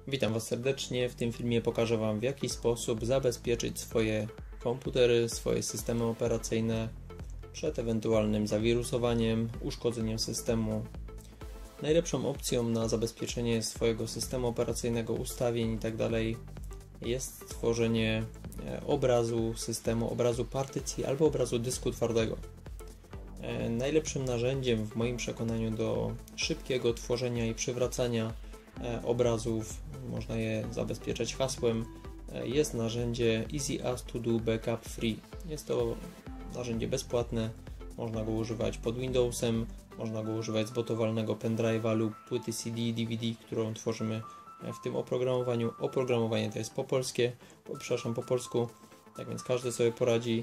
Witam Was serdecznie. W tym filmie pokażę Wam, w jaki sposób zabezpieczyć swoje komputery, swoje systemy operacyjne przed ewentualnym zawirusowaniem, uszkodzeniem systemu. Najlepszą opcją na zabezpieczenie swojego systemu operacyjnego, ustawień itd. jest stworzenie obrazu systemu, obrazu partycji albo obrazu dysku twardego. Najlepszym narzędziem w moim przekonaniu do szybkiego tworzenia i przywracania obrazów, można je zabezpieczać hasłem, jest narzędzie EasyAs To Do Backup Free. Jest to narzędzie bezpłatne, można go używać pod Windowsem, można go używać z botowalnego pendrive'a lub płyty CD, DVD, którą tworzymy w tym oprogramowaniu. Oprogramowanie to jest po polsku, tak więc każdy sobie poradzi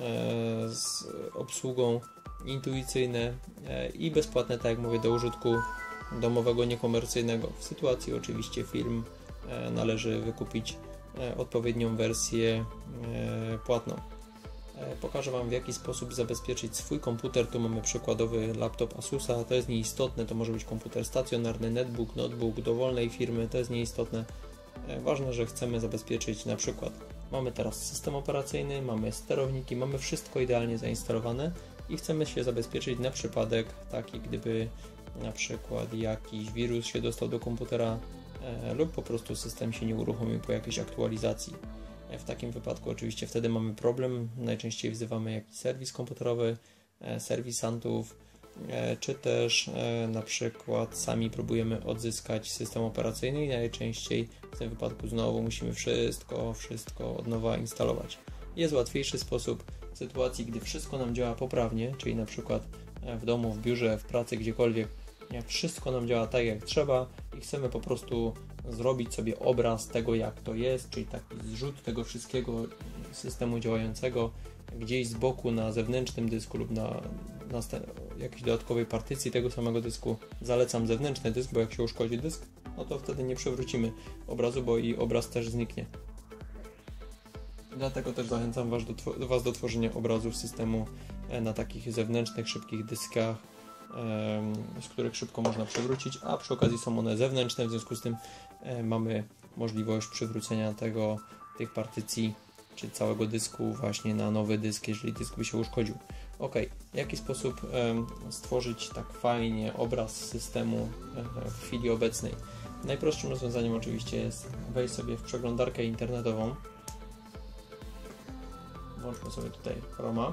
z obsługą, intuicyjne i bezpłatne, tak jak mówię, do użytku domowego, niekomercyjnego. W sytuacji oczywiście firm należy wykupić odpowiednią wersję płatną. Pokażę Wam, w jaki sposób zabezpieczyć swój komputer. Tu mamy przykładowy laptop Asusa, to jest nieistotne, to może być komputer stacjonarny, netbook, notebook dowolnej firmy, to jest nieistotne. Ważne, że chcemy zabezpieczyć, na przykład mamy teraz system operacyjny, mamy sterowniki, mamy wszystko idealnie zainstalowane i chcemy się zabezpieczyć na przypadek taki, gdyby na przykład jakiś wirus się dostał do komputera lub po prostu system się nie uruchomił po jakiejś aktualizacji. W takim wypadku oczywiście wtedy mamy problem, najczęściej wzywamy jakiś serwis komputerowy, serwisantów, czy też na przykład sami próbujemy odzyskać system operacyjny i najczęściej w tym wypadku znowu musimy wszystko od nowa instalować. Jest łatwiejszy sposób w sytuacji, gdy wszystko nam działa poprawnie, czyli na przykład w domu, w biurze, w pracy, gdziekolwiek, wszystko nam działa tak jak trzeba i chcemy po prostu zrobić sobie obraz tego, jak to jest, czyli taki zrzut tego wszystkiego systemu działającego gdzieś z boku na zewnętrznym dysku lub na jakiejś dodatkowej partycji tego samego dysku. Zalecam zewnętrzny dysk, bo jak się uszkodzi dysk, no to wtedy nie przywrócimy obrazu, bo i obraz też zniknie. Dlatego też zachęcam Was do tworzenia obrazów systemu na takich zewnętrznych, szybkich dyskach, z których szybko można przywrócić, a przy okazji są one zewnętrzne, w związku z tym mamy możliwość przywrócenia tych partycji czy całego dysku właśnie na nowy dysk, jeżeli dysk by się uszkodził. Ok, w jaki sposób stworzyć tak fajnie obraz systemu w chwili obecnej? Najprostszym rozwiązaniem oczywiście jest wejść sobie w przeglądarkę internetową. Włączmy sobie tutaj Chroma.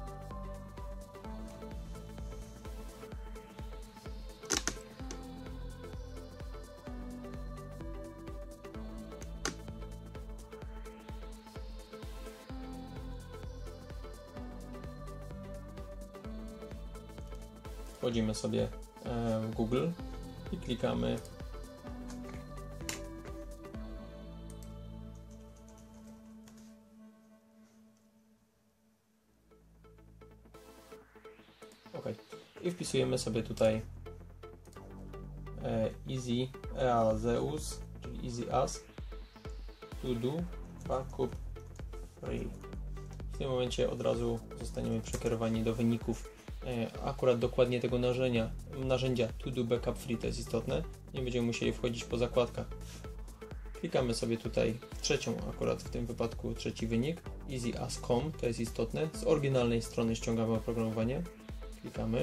Wchodzimy sobie w Google i klikamy OK i wpisujemy sobie tutaj EasyAs, czyli EasyAs To Do Backup Free. W tym momencie od razu zostaniemy przekierowani do wyników akurat dokładnie tego narzędzia To Do Backup Free, to jest istotne. Nie będziemy musieli wchodzić po zakładkach. Klikamy sobie tutaj akurat w tym wypadku trzeci wynik, EasyAs.com, to jest istotne. Z oryginalnej strony ściągamy oprogramowanie. Klikamy.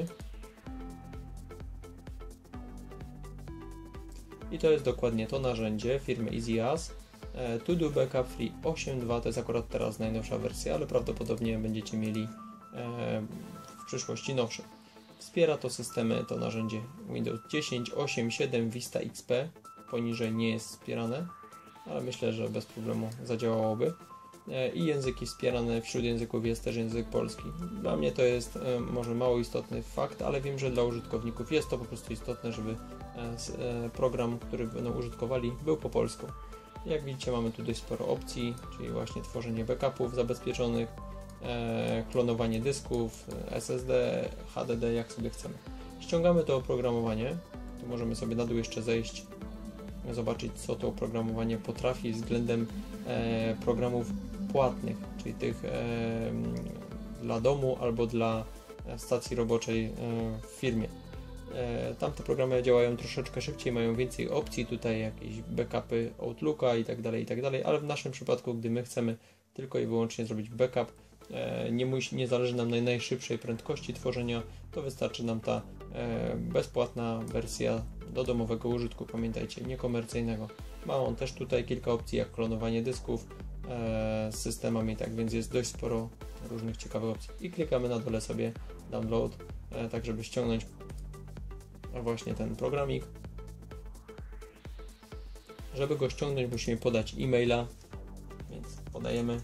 I to jest dokładnie to narzędzie firmy EasyAs. To Do Backup Free 8.2, to jest akurat teraz najnowsza wersja, ale prawdopodobnie będziecie mieli w przyszłości nowsze. Wspiera to systemy, to narzędzie Windows 10, 8, 7, Vista XP. Poniżej nie jest wspierane, ale myślę, że bez problemu zadziałałoby. I języki wspierane, wśród języków jest też język polski. Dla mnie to jest może mało istotny fakt, ale wiem, że dla użytkowników jest to po prostu istotne, żeby program, który będą użytkowali, był po polsku. Jak widzicie, mamy tu dość sporo opcji, czyli właśnie tworzenie backupów zabezpieczonych, klonowanie dysków, SSD, HDD, jak sobie chcemy. Ściągamy to oprogramowanie, tu możemy sobie na dół jeszcze zejść, zobaczyć, co to oprogramowanie potrafi względem programów płatnych, czyli tych dla domu albo dla stacji roboczej w firmie. Tamte programy działają troszeczkę szybciej, mają więcej opcji, tutaj jakieś backupy Outlooka i tak dalej, ale w naszym przypadku, gdy my chcemy tylko i wyłącznie zrobić backup, nie zależy nam na najszybszej prędkości tworzenia, to wystarczy nam ta bezpłatna wersja do domowego użytku, pamiętajcie, niekomercyjnego. Ma on też tutaj kilka opcji, jak klonowanie dysków z systemami, tak więc jest dość sporo różnych ciekawych opcji. I klikamy na dole sobie download, tak żeby ściągnąć właśnie ten programik. Żeby go ściągnąć, musimy podać e-maila, więc podajemy.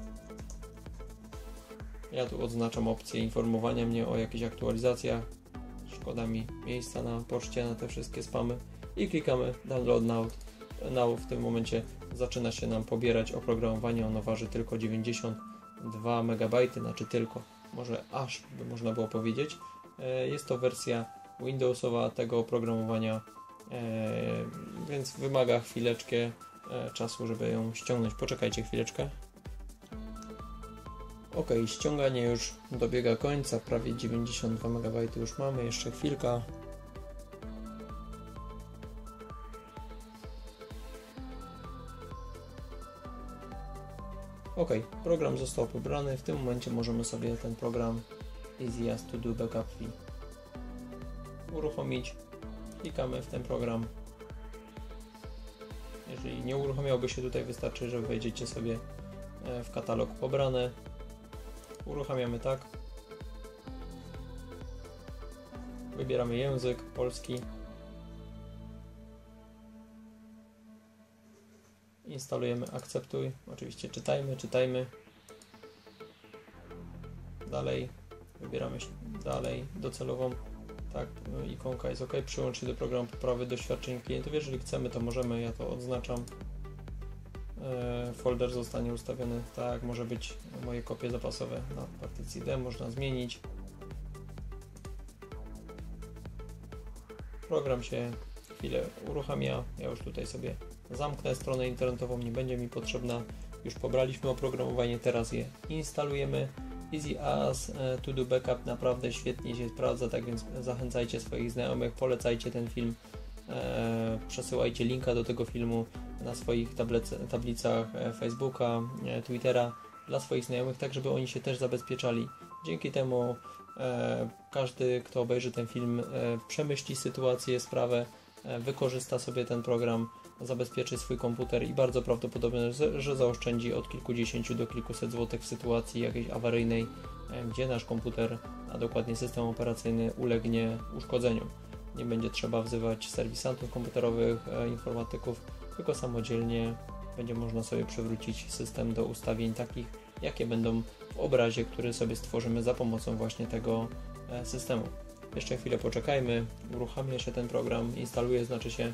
Ja tu odznaczam opcję informowania mnie o jakichś aktualizacjach. Szkoda mi miejsca na poczcie na te wszystkie spamy. I klikamy download now. W tym momencie zaczyna się nam pobierać oprogramowanie. Ono waży tylko 92 MB, znaczy tylko, może aż by można było powiedzieć. Jest to wersja Windowsowa tego oprogramowania, więc wymaga chwileczkę czasu, żeby ją ściągnąć. Poczekajcie chwileczkę. Ok, ściąganie już dobiega końca, prawie 92 MB już mamy, jeszcze chwilka. Ok, program został pobrany, w tym momencie możemy sobie ten program Easy as to do Backup Free uruchomić. Klikamy w ten program. Jeżeli nie uruchamiałby się tutaj, wystarczy, że wejdziecie sobie w katalog pobrane. Uruchamiamy tak. Wybieramy język polski. Instalujemy akceptuj. Oczywiście czytajmy. Dalej. Wybieramy dalej docelową. Tak, ikonka jest OK. Przyłącz się do programu poprawy doświadczeń klientów. Jeżeli chcemy, to możemy, ja to odznaczam. Folder zostanie ustawiony tak, może być moje kopie zapasowe na partycji D, można zmienić. Program się chwilę uruchamia. Ja już tutaj sobie zamknę stronę internetową, nie będzie mi potrzebna. Już pobraliśmy oprogramowanie, teraz je instalujemy. Easy as to do backup naprawdę świetnie się sprawdza, tak więc zachęcajcie swoich znajomych, polecajcie ten film, przesyłajcie linka do tego filmu na swoich tablicach Facebooka, Twittera dla swoich znajomych, tak żeby oni się też zabezpieczali. Dzięki temu każdy, kto obejrzy ten film, przemyśli sytuację, sprawę, wykorzysta sobie ten program, zabezpieczy swój komputer i bardzo prawdopodobne, że zaoszczędzi od kilkudziesięciu do kilkuset złotych w sytuacji jakiejś awaryjnej, gdzie nasz komputer, a dokładnie system operacyjny, ulegnie uszkodzeniu. Nie będzie trzeba wzywać serwisantów komputerowych, informatyków, tylko samodzielnie będzie można sobie przywrócić system do ustawień takich, jakie będą w obrazie, który sobie stworzymy za pomocą właśnie tego systemu. Jeszcze chwilę poczekajmy, uruchamia się ten program, instaluje, znaczy się.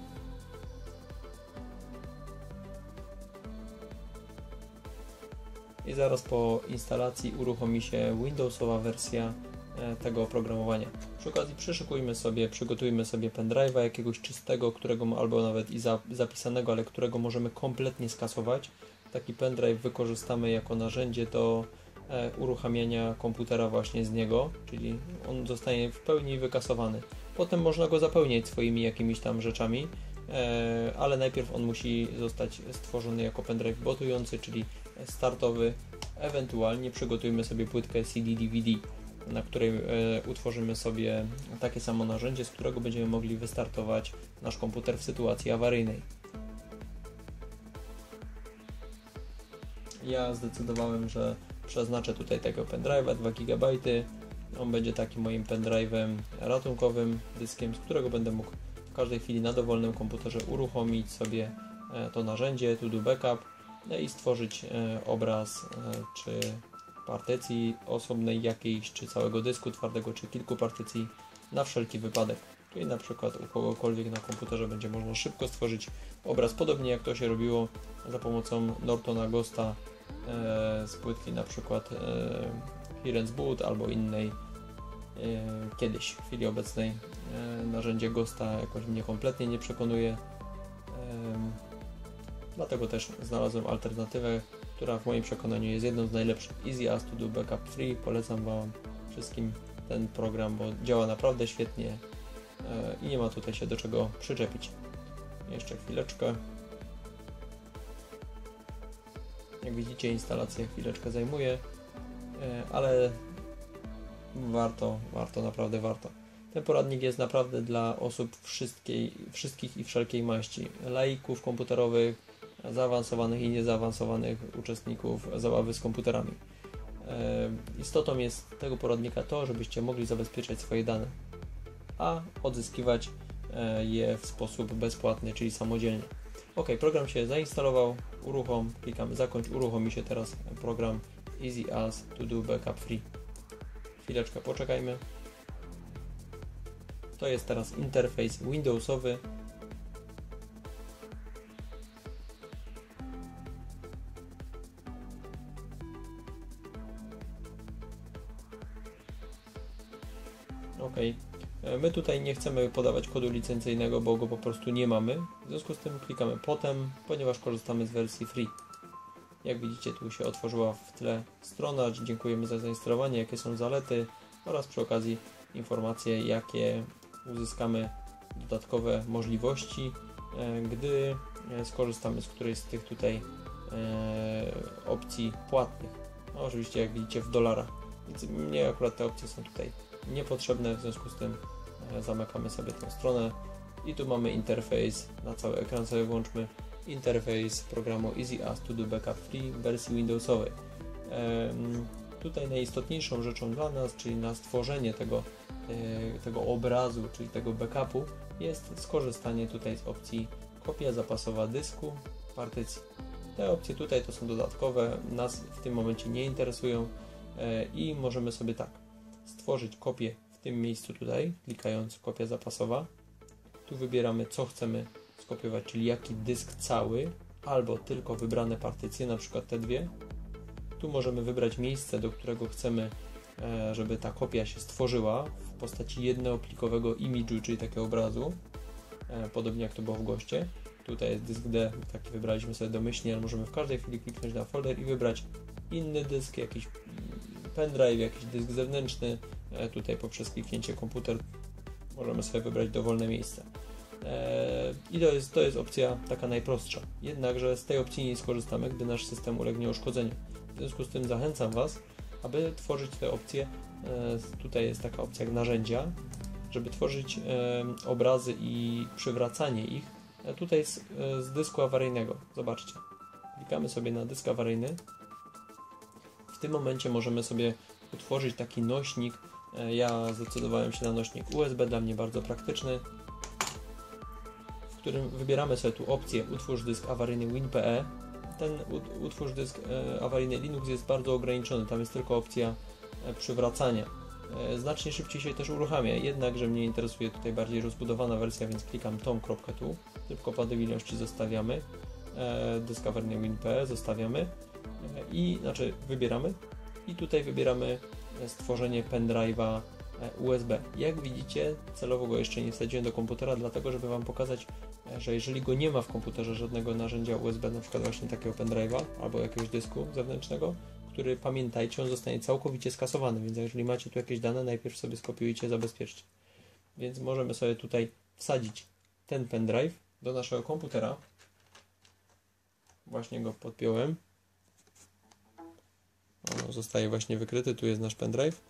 I zaraz po instalacji uruchomi się Windowsowa wersja tego oprogramowania. Przy okazji przygotujmy sobie pendrive'a jakiegoś czystego, albo nawet i zapisanego, ale którego możemy kompletnie skasować. Taki pendrive wykorzystamy jako narzędzie do uruchamiania komputera właśnie z niego, czyli on zostanie w pełni wykasowany. Potem można go zapełniać swoimi jakimiś tam rzeczami, ale najpierw on musi zostać stworzony jako pendrive botujący, czyli startowy. Ewentualnie przygotujmy sobie płytkę CD-DVD, na której utworzymy sobie takie samo narzędzie, z którego będziemy mogli wystartować nasz komputer w sytuacji awaryjnej. Ja zdecydowałem, że przeznaczę tutaj tego pendrive'a 2 GB. On będzie takim moim pendrive'em ratunkowym, dyskiem, z którego będę mógł w każdej chwili na dowolnym komputerze uruchomić sobie to narzędzie to do backup i stworzyć obraz czy partycji osobnej jakiejś, czy całego dysku twardego, czy kilku partycji na wszelki wypadek. Czyli na przykład u kogokolwiek na komputerze będzie można szybko stworzyć obraz, podobnie jak to się robiło za pomocą Nortona Ghosta z płytki na przykład Heren's Boot albo innej kiedyś. W chwili obecnej narzędzie Ghosta jakoś mnie kompletnie nie przekonuje, dlatego też znalazłem alternatywę, która w moim przekonaniu jest jedną z najlepszych. Easy as to do Backup Free. Polecam Wam wszystkim ten program, bo działa naprawdę świetnie. i nie ma tutaj się do czego przyczepić. Jeszcze chwileczkę. Jak widzicie, instalacja chwileczkę zajmuje, ale warto, naprawdę warto. Ten poradnik jest naprawdę dla osób wszystkich i wszelkiej maści. Laików komputerowych, zaawansowanych i niezaawansowanych uczestników zabawy z komputerami. Istotą jest tego poradnika to, żebyście mogli zabezpieczać swoje dane, a odzyskiwać je w sposób bezpłatny, czyli samodzielnie. Ok, program się zainstalował, klikamy zakończ, uruchomi się teraz program Easy as to do backup free. Chwileczkę poczekajmy. To jest teraz interfejs Windowsowy. Ok, my tutaj nie chcemy podawać kodu licencyjnego, bo go po prostu nie mamy. W związku z tym klikamy potem, ponieważ korzystamy z wersji free. Jak widzicie, tu się otworzyła w tle strona. Dziękujemy za zainstalowanie, jakie są zalety oraz przy okazji informacje, jakie uzyskamy dodatkowe możliwości, gdy skorzystamy z którejś z tych tutaj opcji płatnych. No, oczywiście, jak widzicie, w dolarach. Więc mnie akurat te opcje są tutaj niepotrzebne, w związku z tym zamykamy sobie tę stronę i tu mamy interfejs, na cały ekran sobie włączmy interfejs programu Easy as to do backup free w wersji Windowsowej. Tutaj najistotniejszą rzeczą dla nas, czyli na stworzenie tego obrazu, czyli tego backupu, jest skorzystanie tutaj z opcji kopia zapasowa dysku partycji. Te opcje tutaj to są dodatkowe, nas w tym momencie nie interesują i możemy sobie tak stworzyć kopię w tym miejscu tutaj, klikając kopia zapasowa. Tu wybieramy, co chcemy skopiować, czyli jaki dysk cały, albo tylko wybrane partycje, na przykład te dwie. Tu możemy wybrać miejsce, do którego chcemy, żeby ta kopia się stworzyła w postaci jednoplikowego imidżu, czyli takiego obrazu, podobnie jak to było w goście. Tutaj jest dysk D, taki wybraliśmy sobie domyślnie, ale możemy w każdej chwili kliknąć na folder i wybrać inny dysk, jakiś pendrive, jakiś dysk zewnętrzny. Tutaj poprzez kliknięcie komputer możemy sobie wybrać dowolne miejsce. I to jest opcja taka najprostsza. Jednakże z tej opcji nie skorzystamy, gdy nasz system ulegnie uszkodzeniu. W związku z tym zachęcam Was, aby tworzyć te opcje. Tutaj jest taka opcja jak narzędzia, żeby tworzyć obrazy i przywracanie ich tutaj z dysku awaryjnego. Zobaczcie. Klikamy sobie na dysk awaryjny. W tym momencie możemy sobie utworzyć taki nośnik. Ja zdecydowałem się na nośnik USB, dla mnie bardzo praktyczny, w którym wybieramy sobie tu opcję utwórz dysk awaryjny WinPE. Ten utwórz dysk awaryjny Linux jest bardzo ograniczony, tam jest tylko opcja przywracania. Znacznie szybciej się też uruchamia, jednakże mnie interesuje tutaj bardziej rozbudowana wersja, więc klikam tą kropkę tu, tylko padowilności zostawiamy, dysk awaryjny WinPE zostawiamy wybieramy i tutaj wybieramy stworzenie pendrive'a USB. Jak widzicie, celowo go jeszcze nie wsadziłem do komputera, dlatego żeby Wam pokazać, że jeżeli go nie ma w komputerze żadnego narzędzia USB, na przykład właśnie takiego pendrive'a albo jakiegoś dysku zewnętrznego, który, pamiętajcie, on zostanie całkowicie skasowany, więc jeżeli macie tu jakieś dane, najpierw sobie skopiujcie, zabezpieczcie. Więc możemy sobie tutaj wsadzić ten pendrive do naszego komputera. Właśnie go podpiąłem. On zostaje właśnie wykryty, tu jest nasz pendrive.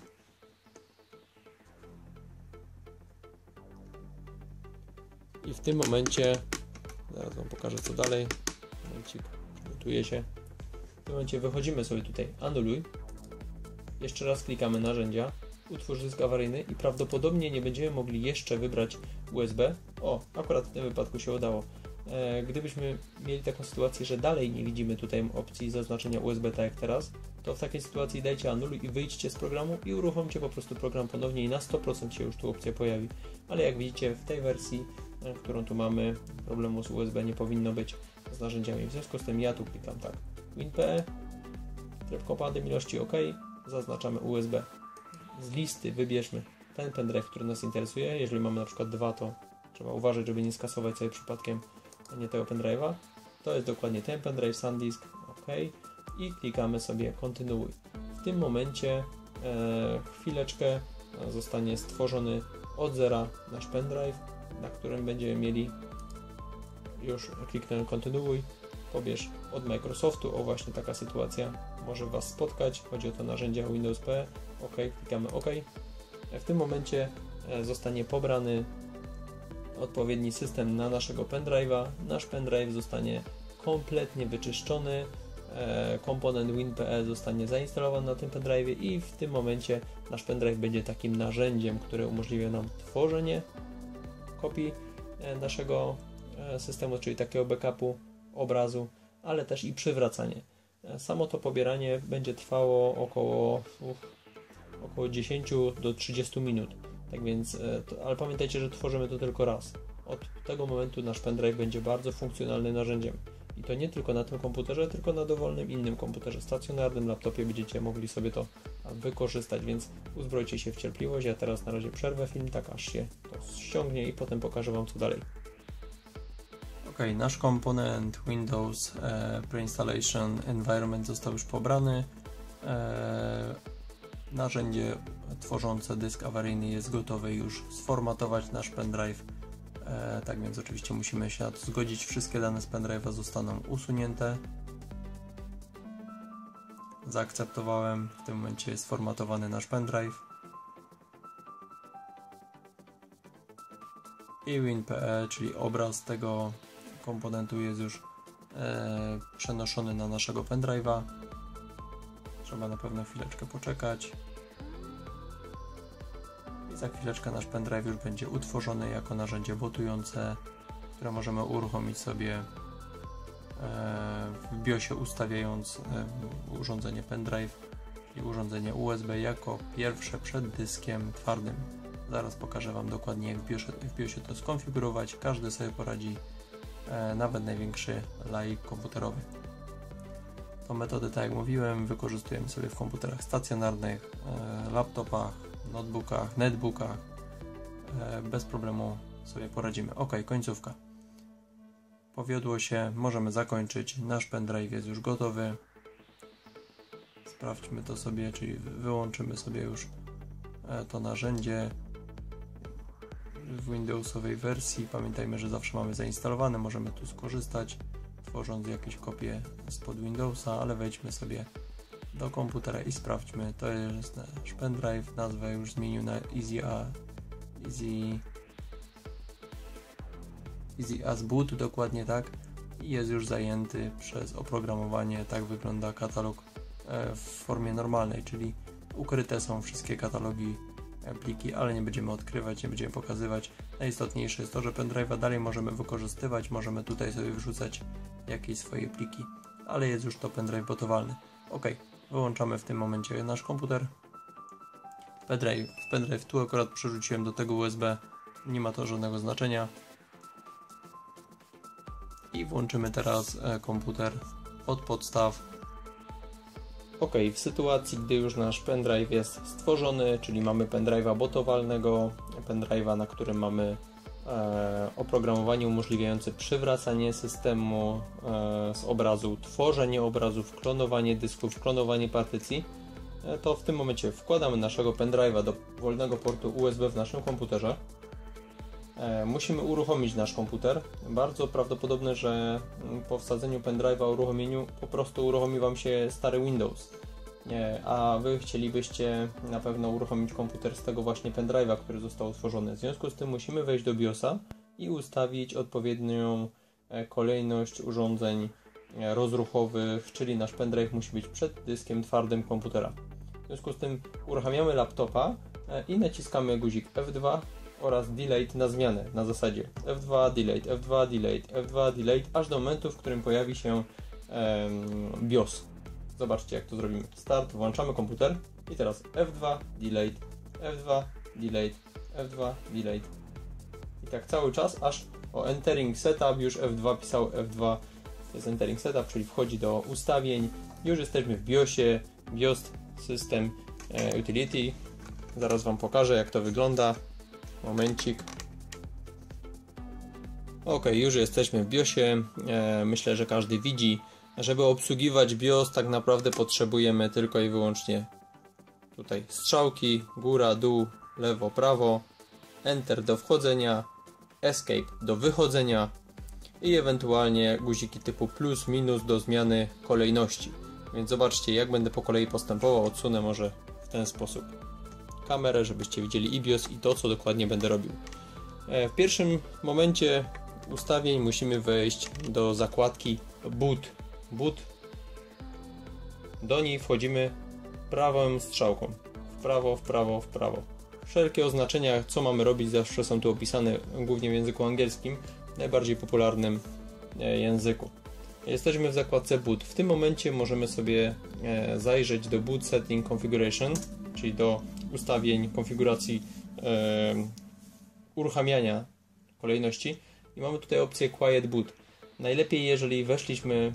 I w tym momencie, zaraz Wam pokażę co dalej, momencik, przygotuje się. W tym momencie wychodzimy sobie tutaj, anuluj, jeszcze raz klikamy narzędzia, utwórz dysk awaryjny i prawdopodobnie nie będziemy mogli jeszcze wybrać USB. O, akurat w tym wypadku się udało. Gdybyśmy mieli taką sytuację, że dalej nie widzimy tutaj opcji zaznaczenia USB tak jak teraz, to w takiej sytuacji dajcie anuluj i wyjdźcie z programu i uruchomcie po prostu program ponownie i na 100% się już tu opcja pojawi. Ale jak widzicie, w tej wersji, którą tu mamy, problemu z USB nie powinno być z narzędziami. W związku z tym ja tu klikam tak, WinPE, tryb kopady ilości OK, zaznaczamy USB. Z listy wybierzmy ten pendrive, który nas interesuje. Jeżeli mamy na przykład dwa, to trzeba uważać, żeby nie skasować sobie przypadkiem nie tego pendrive'a. To jest dokładnie ten pendrive, SanDisk, OK i klikamy sobie kontynuuj. W tym momencie chwileczkę zostanie stworzony od zera nasz pendrive, na którym będziemy mieli, już kliknę kontynuuj, pobierz od Microsoftu. O, właśnie taka sytuacja może Was spotkać. Chodzi o to narzędzia Windows PE. OK, klikamy OK. W tym momencie zostanie pobrany odpowiedni system na naszego pendrive'a. Nasz pendrive zostanie kompletnie wyczyszczony. Komponent WinPE zostanie zainstalowany na tym pendrive'ie i w tym momencie nasz pendrive będzie takim narzędziem, które umożliwia nam tworzenie kopii naszego systemu, czyli takiego backupu obrazu, ale też i przywracanie. Samo to pobieranie będzie trwało około 10 do 30 minut. Tak więc, ale pamiętajcie, że tworzymy to tylko raz. Od tego momentu nasz pendrive będzie bardzo funkcjonalnym narzędziem. I to nie tylko na tym komputerze, tylko na dowolnym innym komputerze stacjonarnym, laptopie będziecie mogli sobie to wykorzystać, więc uzbrojcie się w cierpliwość. Ja teraz na razie przerwę film, tak aż się to ściągnie i potem pokażę Wam co dalej. Ok, nasz komponent Windows Pre-Installation Environment został już pobrany. Narzędzie tworzące dysk awaryjny jest gotowe już sformatować nasz pendrive. Tak więc oczywiście musimy się na to zgodzić. Wszystkie dane z pendrive'a zostaną usunięte. Zaakceptowałem. W tym momencie jest sformatowany nasz pendrive. I WinPE, czyli obraz tego komponentu, jest już przenoszony na naszego pendrive'a. Trzeba na pewno chwileczkę poczekać. I za chwileczkę nasz pendrive już będzie utworzony jako narzędzie botujące, które możemy uruchomić sobie w BIOSie, ustawiając urządzenie pendrive, czyli urządzenie USB jako pierwsze przed dyskiem twardym. Zaraz pokażę Wam dokładnie, jak w BIOSie to skonfigurować. Każdy sobie poradzi, nawet największy laik komputerowy. Tą metodę, tak jak mówiłem, wykorzystujemy sobie w komputerach stacjonarnych, laptopach, notebookach, netbookach. Bez problemu sobie poradzimy. Ok, końcówka. Powiodło się, możemy zakończyć. Nasz pendrive jest już gotowy. Sprawdźmy to sobie, czyli wyłączymy sobie już to narzędzie w Windowsowej wersji. Pamiętajmy, że zawsze mamy zainstalowane, możemy tu skorzystać, tworząc jakieś kopie spod Windowsa, ale wejdźmy sobie do komputera i sprawdźmy. To jest nasz pendrive, nazwę już zmienił na Easy as Boot, dokładnie tak, i jest już zajęty przez oprogramowanie. Tak wygląda katalog w formie normalnej, czyli ukryte są wszystkie katalogi, pliki, ale nie będziemy odkrywać, nie będziemy pokazywać. Najistotniejsze jest to, że pendrive'a dalej możemy wykorzystywać, możemy tutaj sobie wrzucać jakieś swoje pliki, ale jest już to pendrive botowalny. Ok, wyłączamy w tym momencie nasz komputer. Pendrive tu akurat przerzuciłem do tego USB, nie ma to żadnego znaczenia. I włączymy teraz komputer od podstaw. Ok, w sytuacji, gdy już nasz pendrive jest stworzony, czyli mamy pendrive'a botowalnego, pendrive'a, na którym mamy oprogramowanie umożliwiające przywracanie systemu z obrazu, tworzenie obrazów, klonowanie dysków, klonowanie partycji, to w tym momencie wkładamy naszego pendrive'a do wolnego portu USB w naszym komputerze. Musimy uruchomić nasz komputer. Bardzo prawdopodobne, że po wsadzeniu pendrive'a, uruchomieniu, po prostu uruchomi Wam się stary Windows. A Wy chcielibyście na pewno uruchomić komputer z tego właśnie pendrive'a, który został utworzony. W związku z tym musimy wejść do BIOSa i ustawić odpowiednią kolejność urządzeń rozruchowych, czyli nasz pendrive musi być przed dyskiem twardym komputera. W związku z tym uruchamiamy laptopa i naciskamy guzik F2 oraz delete na zmianę, na zasadzie F2 delete, F2 delete, F2 delete, aż do momentu, w którym pojawi się BIOS. Zobaczcie, jak to zrobimy. Start, włączamy komputer i teraz F2 delete, F2 delete, F2 delete. I tak cały czas, aż o entering setup, już F2 pisał, F2 jest entering setup, czyli wchodzi do ustawień. Już jesteśmy w BIOSie, BIOS System Utility. Zaraz Wam pokażę, jak to wygląda. Momencik. Ok, już jesteśmy w BIOSie. Myślę, że każdy widzi. Żeby obsługiwać BIOS, tak naprawdę potrzebujemy tylko i wyłącznie tutaj strzałki, góra, dół, lewo, prawo. Enter do wchodzenia, Escape do wychodzenia i ewentualnie guziki typu plus, minus do zmiany kolejności. Więc zobaczcie, jak będę po kolei postępował. Odsunę może w ten sposób kamerę, żebyście widzieli BIOS i to, co dokładnie będę robił. W pierwszym momencie ustawień musimy wejść do zakładki Boot. Do niej wchodzimy prawą strzałką. W prawo. Wszelkie oznaczenia, co mamy robić, zawsze są tu opisane głównie w języku angielskim, najbardziej popularnym języku. Jesteśmy w zakładce Boot. W tym momencie możemy sobie zajrzeć do Boot Setting Configuration, czyli do ustawień konfiguracji uruchamiania kolejności i mamy tutaj opcję Quiet Boot. Najlepiej, jeżeli weszliśmy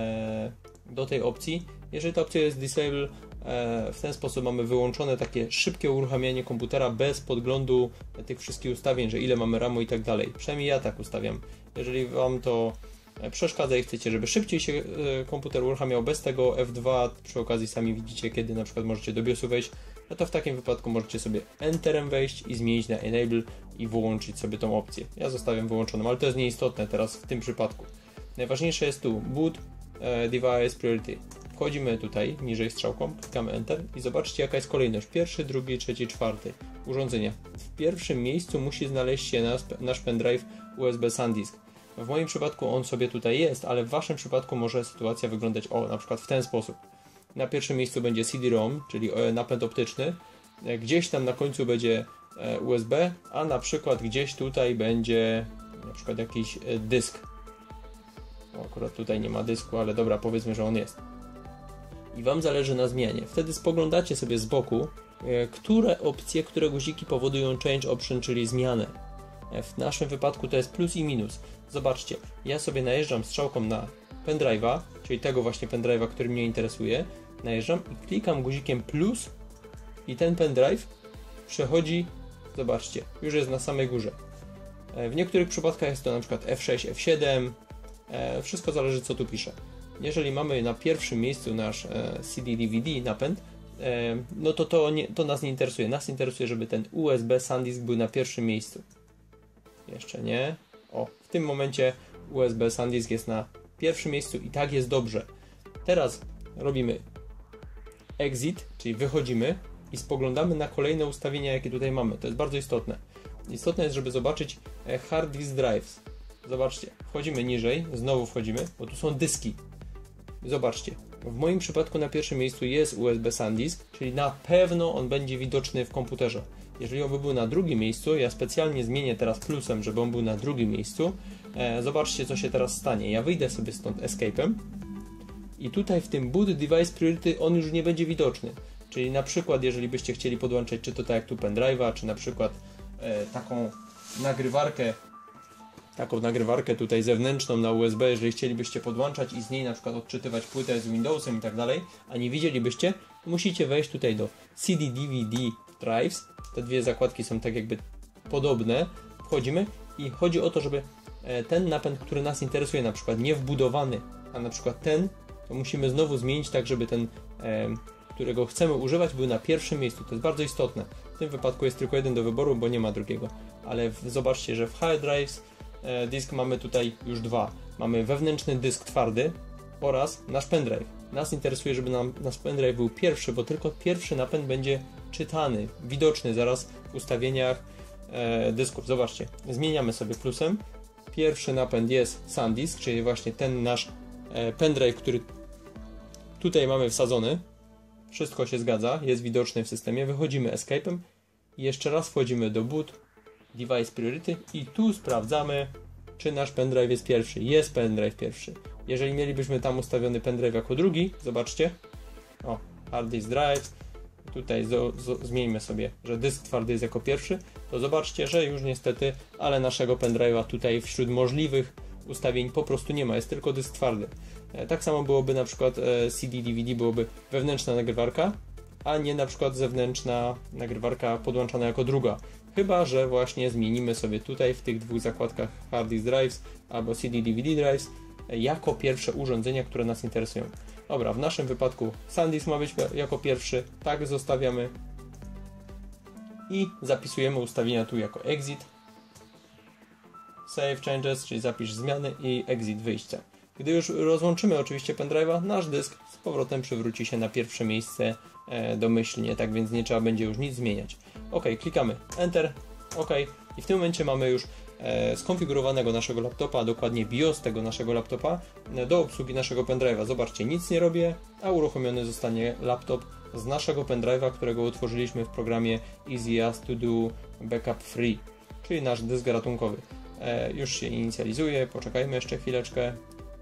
do tej opcji, jeżeli ta opcja jest Disable, w ten sposób mamy wyłączone takie szybkie uruchamianie komputera bez podglądu tych wszystkich ustawień, że ile mamy RAMu i tak dalej. Przynajmniej ja tak ustawiam. Jeżeli Wam to przeszkadza i chcecie, żeby szybciej się komputer uruchamiał bez tego F2, przy okazji sami widzicie, kiedy na przykład możecie do BIOSu wejść, no to w takim wypadku możecie sobie Enterem wejść i zmienić na Enable i wyłączyć sobie tą opcję. Ja zostawiam wyłączoną, ale to jest nieistotne teraz w tym przypadku. Najważniejsze jest tu Boot Device Priority. Wchodzimy tutaj niżej strzałką, klikamy Enter i zobaczcie, jaka jest kolejność. Pierwszy, drugi, trzeci, czwarty urządzenia. W pierwszym miejscu musi znaleźć się nasz pendrive USB SanDisk. W moim przypadku on sobie tutaj jest, ale w Waszym przypadku może sytuacja wyglądać na przykład w ten sposób. Na pierwszym miejscu będzie CD-ROM, czyli napęd optyczny. Gdzieś tam na końcu będzie USB, a na przykład gdzieś tutaj będzie na przykład jakiś dysk. Akurat tutaj nie ma dysku, ale dobra, powiedzmy, że on jest. I Wam zależy na zmianie. Wtedy spoglądacie sobie z boku, które opcje, które guziki powodują Change Option, czyli zmianę. W naszym wypadku to jest plus i minus. Zobaczcie, ja sobie najeżdżam strzałką na pendrive'a, czyli tego właśnie pendrive'a, który mnie interesuje. Najeżdżam i klikam guzikiem plus i ten pendrive przechodzi, zobaczcie, już jest na samej górze. W niektórych przypadkach jest to na przykład F6, F7, wszystko zależy, co tu pisze. Jeżeli mamy na pierwszym miejscu nasz CD-DVD napęd, no to nas nie interesuje. Nas interesuje, żeby ten USB SanDisk był na pierwszym miejscu. Jeszcze nie. W tym momencie USB SanDisk jest na pierwszym miejscu i tak jest dobrze. Teraz robimy Exit, czyli wychodzimy i spoglądamy na kolejne ustawienia, jakie tutaj mamy. To jest bardzo istotne. Istotne jest, żeby zobaczyć Hard Disk Drives. Zobaczcie, wchodzimy niżej, znowu wchodzimy, bo tu są dyski. Zobaczcie, w moim przypadku na pierwszym miejscu jest USB SanDisk, czyli na pewno on będzie widoczny w komputerze. Jeżeli on by był na drugim miejscu, ja specjalnie zmienię teraz plusem, żeby on był na drugim miejscu. Zobaczcie, co się teraz stanie. Ja wyjdę sobie stąd Escape'em i tutaj w tym Boot Device Priority on już nie będzie widoczny. Czyli na przykład, jeżeli byście chcieli podłączyć, czy to tak jak tu pendrive'a, czy na przykład taką nagrywarkę tutaj zewnętrzną na USB, jeżeli chcielibyście podłączać i z niej na przykład odczytywać płytę z Windowsem i tak dalej, a nie widzielibyście, musicie wejść tutaj do CD-DVD Drives. Te dwie zakładki są tak jakby podobne. Wchodzimy i chodzi o to, żeby ten napęd, który nas interesuje, na przykład nie wbudowany, a na przykład ten, to musimy znowu zmienić tak, żeby ten, którego chcemy używać, był na pierwszym miejscu. To jest bardzo istotne. W tym wypadku jest tylko jeden do wyboru, bo nie ma drugiego. Ale zobaczcie, że w Hard Drives disk mamy tutaj już dwa. Mamy wewnętrzny dysk twardy oraz nasz pendrive. Nas interesuje, żeby nasz pendrive był pierwszy, bo tylko pierwszy napęd będzie czytany, widoczny zaraz w ustawieniach dysków. Zobaczcie, zmieniamy sobie plusem. Pierwszy napęd jest SanDisk, czyli właśnie ten nasz pendrive, który tutaj mamy wsadzony. Wszystko się zgadza, jest widoczny w systemie. Wychodzimy Escape'em i jeszcze raz wchodzimy do Boot Device Priority i tu sprawdzamy, czy nasz pendrive jest pierwszy. Jest pendrive pierwszy. Jeżeli mielibyśmy tam ustawiony pendrive jako drugi, zobaczcie, Hard Disk Drive, tutaj zmieńmy sobie, że dysk twardy jest jako pierwszy, to zobaczcie, że już niestety, ale naszego pendrive'a tutaj wśród możliwych ustawień po prostu nie ma, jest tylko dysk twardy. Tak samo byłoby na przykład CD-DVD, byłoby wewnętrzna nagrywarka, a nie na przykład zewnętrzna nagrywarka podłączana jako druga. Chyba że właśnie zmienimy sobie tutaj w tych dwóch zakładkach Hard Disk Drives albo CD-DVD Drives jako pierwsze urządzenia, które nas interesują. Dobra, w naszym wypadku SanDisk ma być jako pierwszy, tak zostawiamy. i zapisujemy ustawienia tu jako exit, save changes, czyli zapisz zmiany i exit wyjścia. Gdy już rozłączymy oczywiście pendrive'a, nasz dysk z powrotem przywróci się na pierwsze miejsce domyślnie, tak więc nie trzeba będzie już nic zmieniać. OK, klikamy Enter, OK i w tym momencie mamy już skonfigurowanego naszego laptopa, a dokładnie BIOS tego naszego laptopa do obsługi naszego pendrive'a. Zobaczcie, nic nie robię, a uruchomiony zostanie laptop z naszego pendrive'a, którego utworzyliśmy w programie Easy As To Do Backup Free, czyli nasz dysk ratunkowy. Już się inicjalizuje, poczekajmy jeszcze chwileczkę.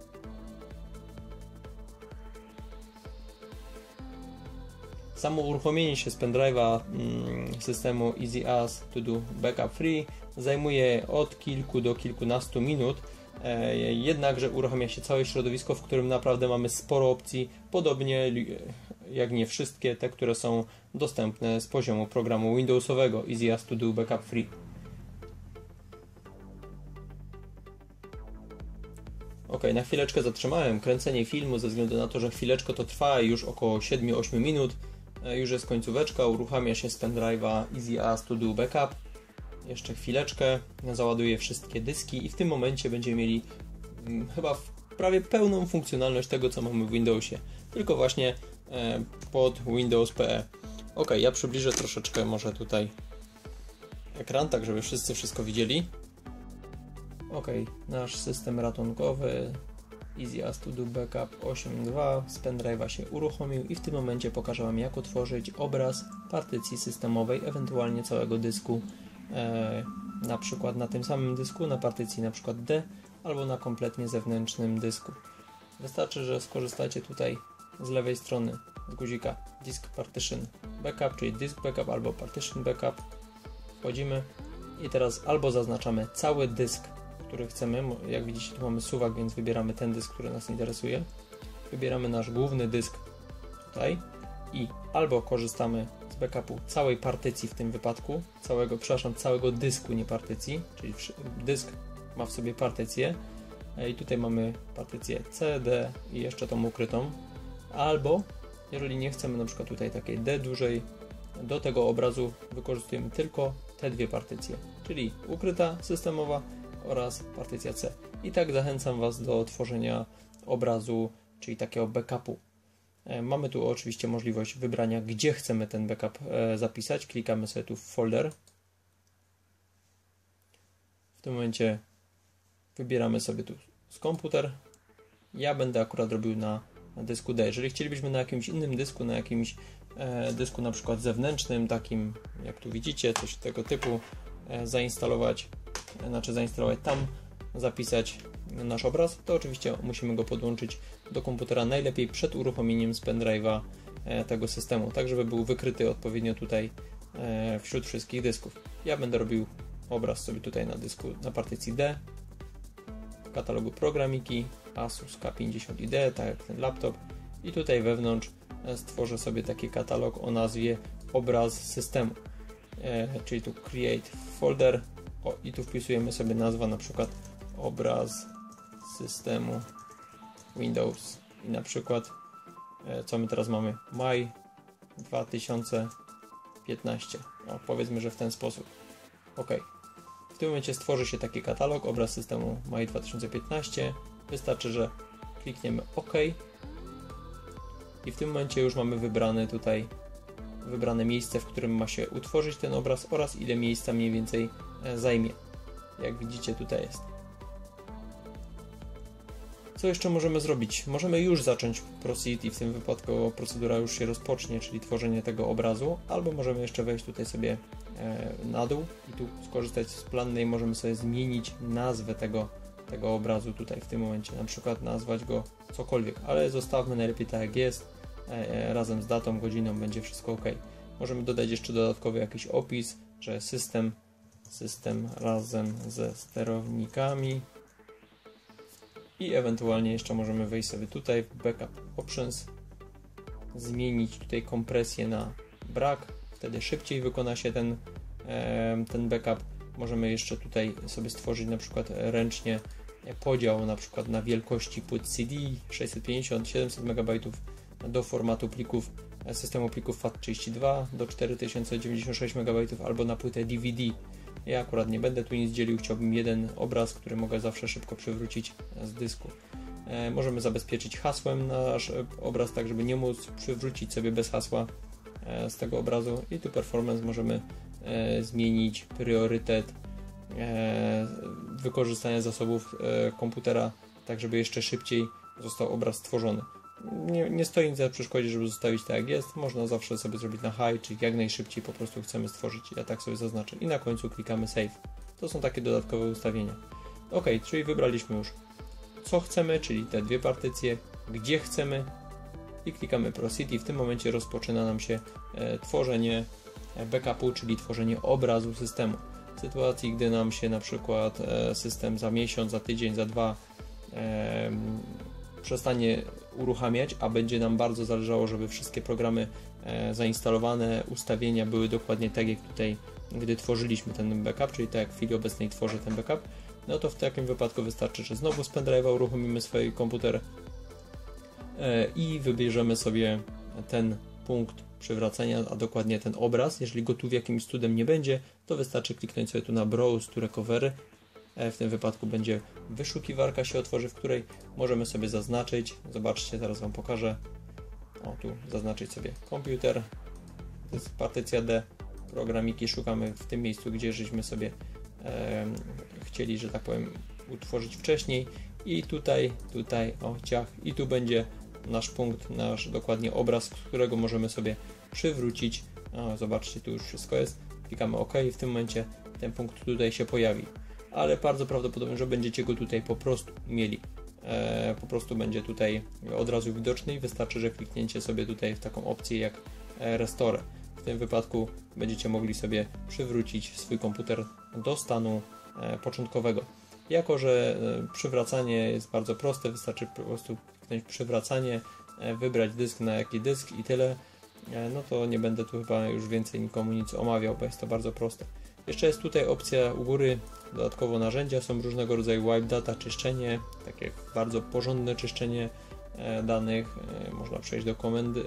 Samo uruchomienie się z pendrive'a systemu Easy As To Do Backup Free zajmuje od kilku do kilkunastu minut, jednakże uruchamia się całe środowisko, w którym naprawdę mamy sporo opcji, podobnie jak nie wszystkie te, które są dostępne z poziomu programu Windowsowego Easy As To Do Backup Free. Ok, na chwileczkę zatrzymałem kręcenie filmu ze względu na to, że chwileczkę to trwa już około 7-8 minut. Już jest końcóweczka, uruchamia się z pendrive'a Easy As To Do Backup. Jeszcze chwileczkę, załaduję wszystkie dyski i w tym momencie będziemy mieli chyba prawie pełną funkcjonalność tego, co mamy w Windowsie, tylko właśnie pod Windows PE. Ok, ja przybliżę troszeczkę może tutaj ekran, tak żeby wszyscy wszystko widzieli. Ok, nasz system ratunkowy Easy As To Do Backup 8.2 z pendrive'a się uruchomił i w tym momencie pokażę Wam, jak utworzyć obraz partycji systemowej, ewentualnie całego dysku, na przykład na tym samym dysku, na partycji na przykład D, albo na kompletnie zewnętrznym dysku. Wystarczy, że skorzystacie tutaj z lewej strony z guzika Disk Partition Backup, czyli Disk Backup albo Partition Backup. Wchodzimy i teraz albo zaznaczamy cały dysk, który chcemy. Jak widzicie, tu mamy suwak, więc wybieramy ten dysk, który nas interesuje. Wybieramy nasz główny dysk tutaj i albo korzystamy z backupu całej partycji w tym wypadku, całego dysku, nie partycji, czyli dysk ma w sobie partycję i tutaj mamy partycję C, D i jeszcze tą ukrytą, albo jeżeli nie chcemy na przykład tutaj takiej D dużej, do tego obrazu wykorzystujemy tylko te dwie partycje, czyli ukryta systemowa oraz partycja C. I tak zachęcam Was do tworzenia obrazu, czyli takiego backupu. Mamy tu oczywiście możliwość wybrania, gdzie chcemy ten backup zapisać. Klikamy sobie tu w folder. W tym momencie wybieramy sobie tu z komputer. Ja będę akurat robił na dysku D. Jeżeli chcielibyśmy na jakimś innym dysku, na jakimś dysku na przykład zewnętrznym, takim jak tu widzicie, coś tego typu, zainstalować tam, zapisać nasz obraz, to oczywiście musimy go podłączyć do komputera, najlepiej przed uruchomieniem z pendrive'a tego systemu, tak żeby był wykryty odpowiednio tutaj wśród wszystkich dysków. Ja będę robił obraz sobie tutaj na dysku, na partycji D, w katalogu programiki Asus K50ID, tak jak ten laptop, i tutaj wewnątrz stworzę sobie taki katalog o nazwie obraz systemu, czyli tu create folder. I tu wpisujemy sobie nazwę, na przykład obraz systemu Windows i na przykład co my teraz mamy, maj 2015, powiedzmy, że w ten sposób. OK, w tym momencie stworzy się taki katalog, obraz systemu maj 2015, wystarczy, że klikniemy OK i w tym momencie już mamy wybrane miejsce, w którym ma się utworzyć ten obraz oraz ile miejsca mniej więcej zajmie. Jak widzicie, tutaj jest. Co jeszcze możemy zrobić? Możemy już zacząć proceed i w tym wypadku procedura już się rozpocznie, czyli tworzenie tego obrazu, albo możemy jeszcze wejść tutaj sobie na dół i tu skorzystać z plannej, możemy sobie zmienić nazwę tego obrazu tutaj w tym momencie, na przykład nazwać go cokolwiek, ale zostawmy najlepiej tak jak jest, razem z datą, godziną, będzie wszystko OK. Możemy dodać jeszcze dodatkowy jakiś opis, że system razem ze sterownikami i ewentualnie jeszcze możemy wejść sobie tutaj w Backup Options, zmienić tutaj kompresję na brak, wtedy szybciej wykona się ten backup. Możemy jeszcze tutaj sobie stworzyć na przykład ręcznie podział na przykład na wielkości płyt CD 650-700 MB do formatu plików systemu plików FAT32 do 4096 MB albo na płytę DVD. Ja akurat nie będę tu nic dzielił, chciałbym jeden obraz, który mogę zawsze szybko przywrócić z dysku. Możemy zabezpieczyć hasłem nasz obraz, tak żeby nie móc przywrócić sobie bez hasła z tego obrazu i tu performance możemy zmienić priorytet wykorzystania zasobów komputera, tak żeby jeszcze szybciej został obraz stworzony. Nie stoi nic na przeszkodzie, żeby zostawić tak jak jest. Można zawsze sobie zrobić na high, czyli jak najszybciej po prostu chcemy stworzyć. Ja tak sobie zaznaczę. I na końcu klikamy save. To są takie dodatkowe ustawienia. Ok, czyli wybraliśmy już co chcemy, czyli te dwie partycje, gdzie chcemy i klikamy proceed i w tym momencie rozpoczyna nam się tworzenie backupu, czyli tworzenie obrazu systemu. W sytuacji, gdy nam się na przykład system za miesiąc, za tydzień, za dwa przestanie uruchamiać, a będzie nam bardzo zależało, żeby wszystkie programy zainstalowane, ustawienia były dokładnie tak jak tutaj, gdy tworzyliśmy ten backup, czyli tak jak w chwili obecnej tworzę ten backup, no to w takim wypadku wystarczy, że znowu z pendrive'a uruchomimy swój komputer i wybierzemy sobie ten punkt przywracania, a dokładnie ten obraz. Jeżeli go tu w jakimś cudem nie będzie, to wystarczy kliknąć sobie tu na Browse to Recovery. W tym wypadku będzie wyszukiwarka się otworzy, w której możemy sobie zaznaczyć. Zobaczcie, zaraz Wam pokażę. O, tu zaznaczyć sobie komputer. To jest partycja D. Programiki szukamy w tym miejscu, gdzie żeśmy sobie chcieli, że tak powiem, utworzyć wcześniej. I tutaj, o ciach. I tu będzie nasz punkt, nasz dokładnie obraz, z którego możemy sobie przywrócić. O, zobaczcie, tu już wszystko jest. Klikamy OK i w tym momencie ten punkt tutaj się pojawi. Ale bardzo prawdopodobne, że będziecie go tutaj po prostu mieli. Po prostu będzie tutaj od razu widoczny i wystarczy, że kliknięcie sobie tutaj w taką opcję jak Restore. W tym wypadku będziecie mogli sobie przywrócić swój komputer do stanu początkowego. Jako że przywracanie jest bardzo proste, wystarczy po prostu kliknąć przywracanie, wybrać dysk na jaki dysk i tyle, no to nie będę tu chyba już więcej nikomu nic omawiał, bo jest to bardzo proste. Jeszcze jest tutaj opcja u góry, dodatkowo narzędzia, są różnego rodzaju wipe data, czyszczenie, takie bardzo porządne czyszczenie danych, można przejść do komendy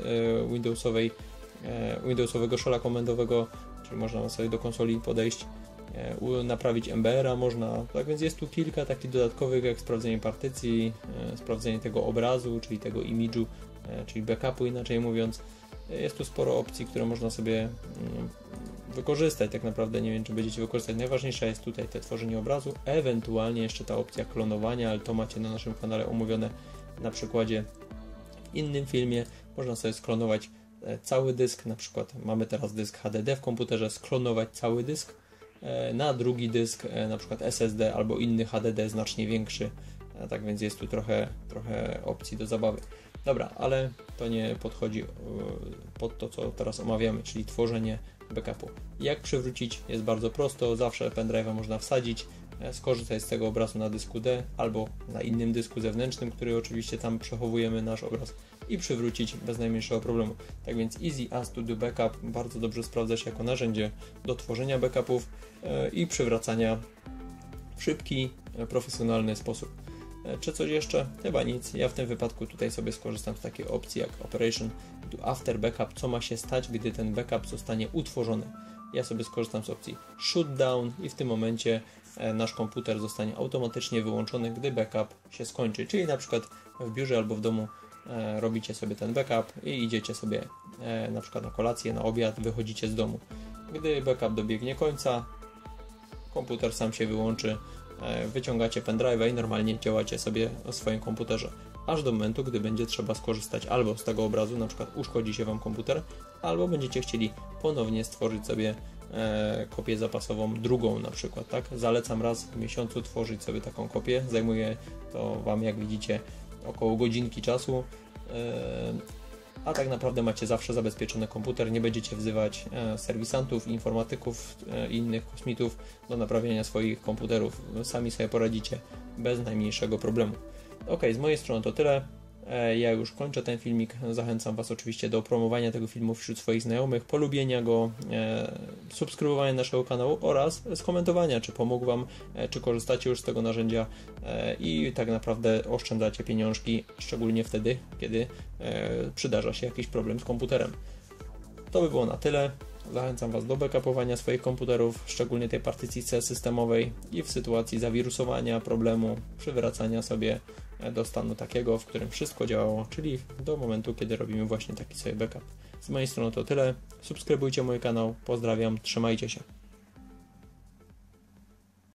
Windowsowego shella komendowego, czyli można sobie do konsoli podejść, naprawić MBR-a można, tak więc jest tu kilka takich dodatkowych, jak sprawdzenie partycji, sprawdzenie tego obrazu, czyli tego image'u, czyli backupu inaczej mówiąc. Jest tu sporo opcji, które można sobie wykorzystać, tak naprawdę nie wiem, czy będziecie wykorzystać. Najważniejsze jest tutaj te tworzenie obrazu, ewentualnie jeszcze ta opcja klonowania, ale to macie na naszym kanale omówione na przykładzie w innym filmie. Można sobie sklonować cały dysk, na przykład mamy teraz dysk HDD w komputerze, sklonować cały dysk na drugi dysk, na przykład SSD albo inny HDD znacznie większy, tak więc jest tu trochę opcji do zabawy. Dobra, ale to nie podchodzi pod to, co teraz omawiamy, czyli tworzenie backupu. Jak przywrócić? Jest bardzo prosto, zawsze pendrive'a można wsadzić, skorzystać z tego obrazu na dysku D albo na innym dysku zewnętrznym, który oczywiście tam przechowujemy nasz obraz i przywrócić bez najmniejszego problemu. Tak więc Easy As To Do Backup bardzo dobrze sprawdza się jako narzędzie do tworzenia backupów i przywracania w szybki, profesjonalny sposób. Czy coś jeszcze? Chyba nic. Ja w tym wypadku tutaj sobie skorzystam z takiej opcji jak Operation Do After Backup, co ma się stać, gdy ten backup zostanie utworzony. Ja sobie skorzystam z opcji Shutdown i w tym momencie nasz komputer zostanie automatycznie wyłączony, gdy backup się skończy. Czyli na przykład w biurze albo w domu robicie sobie ten backup i idziecie sobie na przykład na kolację, na obiad, wychodzicie z domu. Gdy backup dobiegnie końca, komputer sam się wyłączy, wyciągacie pendrive'a i normalnie działacie sobie o swoim komputerze. Aż do momentu, gdy będzie trzeba skorzystać albo z tego obrazu, na przykład uszkodzi się Wam komputer, albo będziecie chcieli ponownie stworzyć sobie kopię zapasową, drugą na przykład, tak? Zalecam raz w miesiącu tworzyć sobie taką kopię. Zajmuje to Wam, jak widzicie, około godzinki czasu, a tak naprawdę macie zawsze zabezpieczony komputer, nie będziecie wzywać serwisantów, informatyków i innych kosmitów do naprawiania swoich komputerów. Sami sobie poradzicie bez najmniejszego problemu. Ok, z mojej strony to tyle. Ja już kończę ten filmik. Zachęcam Was oczywiście do promowania tego filmu wśród swoich znajomych, polubienia go, subskrybowania naszego kanału oraz skomentowania, czy pomógł Wam, czy korzystacie już z tego narzędzia i tak naprawdę oszczędzacie pieniążki, szczególnie wtedy, kiedy przydarza się jakiś problem z komputerem. To by było na tyle. Zachęcam Was do backupowania swoich komputerów, szczególnie tej partycji C systemowej i w sytuacji zawirusowania, problemu, przywracania sobie do stanu takiego, w którym wszystko działało, czyli do momentu, kiedy robimy właśnie taki sobie backup. Z mojej strony to tyle. Subskrybujcie mój kanał. Pozdrawiam. Trzymajcie się.